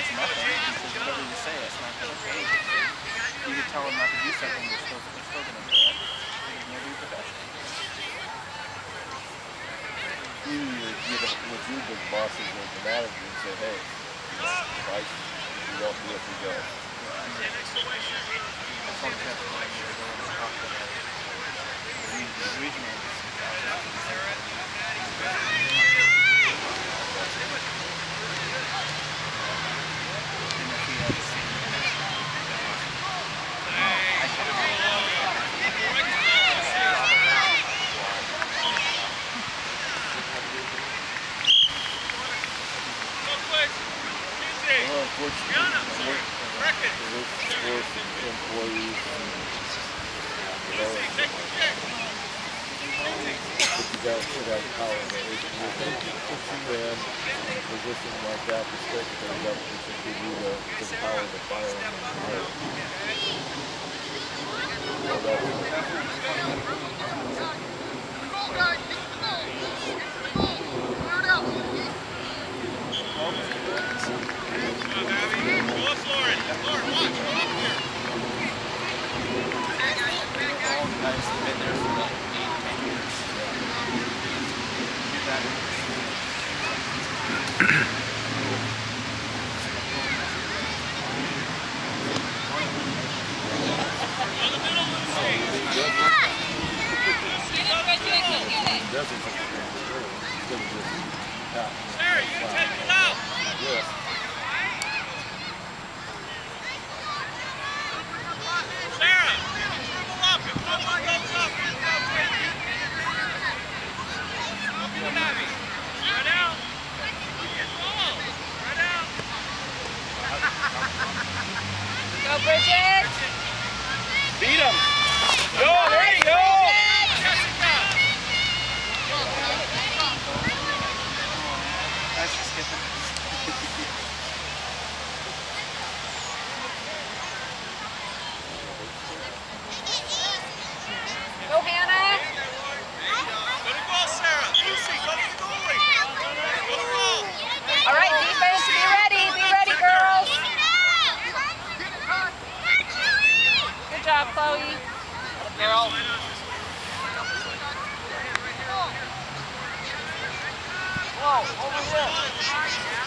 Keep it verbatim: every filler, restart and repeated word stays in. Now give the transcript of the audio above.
nothing because whatever you say, it's not going to change. You can tell them not to do something, they're still, they're still going to do it. They're going to be professional. You would with you big bosses or the manager and say, hey, right, if you won't do it, we go. That's all the time when you're going to talk to the regional. Well, unfortunately, work for employees, you know, but you guys should have power. If you're in a position like that, the secretary of government should give you the, the power to fire and hire. So Sarah, you can take it out. Yes. Sarah, pull up. If no one goes up, you go take it. Don't be heavy. Right out. Right out. Go, Bridget. Beat him. Go, there you go. That's just getting. Go, Hannah. Go to goal, Sarah. Lucy, go to the goalie. Go to roll. All right, defense, be ready. Be ready, girls. Good job, Chloe. Girl. Whoa, over here.